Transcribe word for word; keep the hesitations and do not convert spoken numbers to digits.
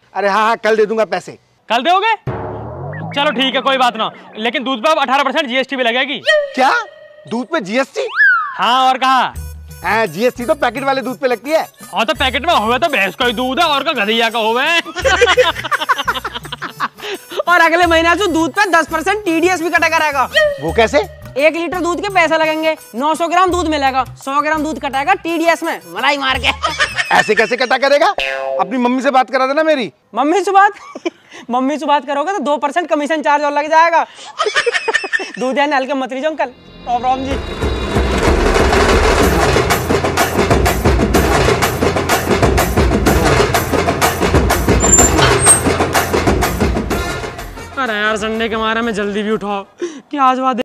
अरे हाँ हाँ कल दे दूंगा पैसे। कल दोगे? चलो ठीक है कोई बात ना, लेकिन दूध पे अब अठारह परसेंट जीएसटी भी लगेगी। क्या दूध पे जीएसटी? हाँ और कहा, जीएसटी तो पैकेट वाले दूध पे लगती है। हाँ तो पैकेट में होवे तो भैंस का ही दूध है और का गधैया का होवे। और अगले महीने से दूध पे दस परसेंट टीडीएस भी कटा करेगा। वो कैसे? एक लीटर दूध के पैसे लगेंगे, नौ सौ ग्राम दूध मिलेगा, सौ ग्राम दूध कटेगा टीडीएस में मलाई मार के। ऐसे कैसे कटा करेगा? अपनी मम्मी से बात करा देना मेरी। मम्मी से बात मम्मी से बात करोगे तो दो परसेंट कमीशन चार्ज और लग जाएगा। दूध या नल के मत लीजिए अंकल। टॉप राम जी। अरे यार संडे के मारे में जल्दी भी उठाओ कि आज बाद